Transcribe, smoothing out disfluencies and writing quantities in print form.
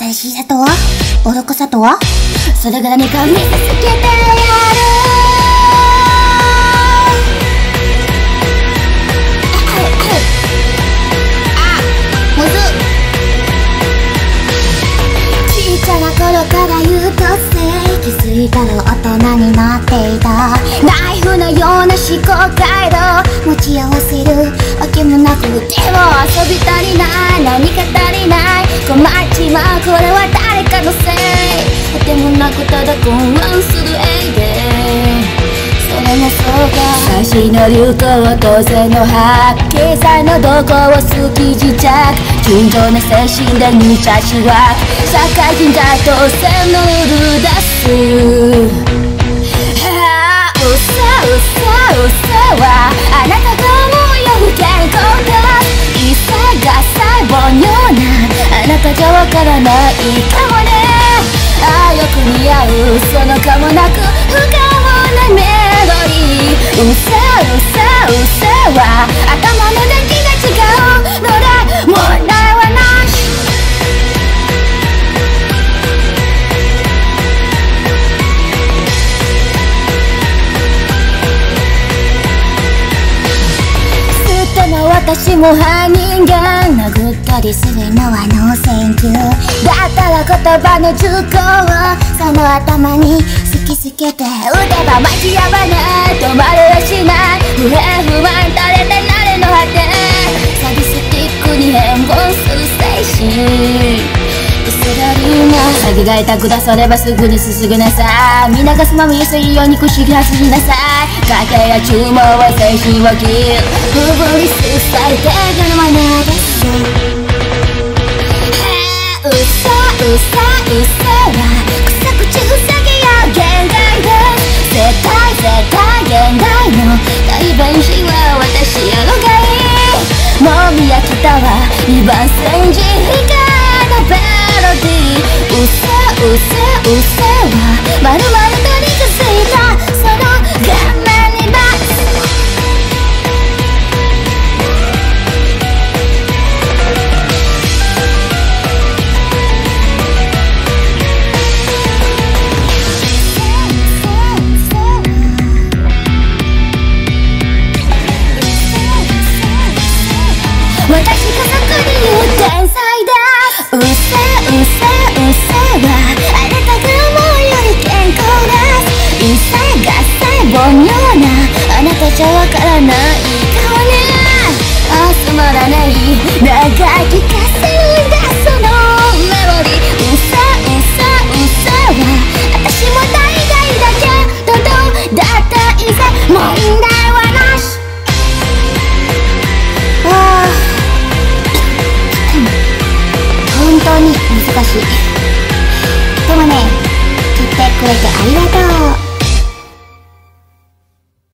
新しさとは愚かさとはそれが何か見せつけてやる。むずっ。ちっちゃな頃から優等生、気づいたら大人になっていた。ナイフのような思考回路持ち合わせるわけもなく、でも遊び足りない、何か足りない、困っちまう、これは誰かのせいでもなく、ただ混乱するエイデそれもそうか。最新の流行、当然の発経済の動向を好き自着、純情な精神で無茶しわく、社会人が当然のルール出す。うせはあなたが思うよ不健康だ。異性が細胞のようなあなたじゃわからないかもね。ああよく似合うそのかもなく不可能なメロディー。うせは頭の出来が違うので問題はなし。私も犯人が殴ったりするのはノーセンキューだったら言葉の重厚をその頭に突きつけて打てば間違わない、止まれはしない、不平不満垂れてなれの果て、サディスティックに変貌する精神。詐欺がいたくださればすぐにすすぐなさい、皆がすまむゆすりようにくしぎはすぎなさい、家計や注文は精神を切る不理すされてるのはなです。うせは草口塞ぎや限界です。絶対現代の代弁者は私やのがいい。もみやきたは2番煎じ光のベロディー。うせはまるまるとにくついたその顔面にバツ。私が作に言う天才だ。うせはあなたが思うより健康です。異性が細胞のようなあなたじゃわからない顔ね。つまらない長い聞かせるんだそのメロディー。うせは私も大概だけどどうだっていいぜ問題はなし。本当に難しい。でもね、聞いてくれてありがとう。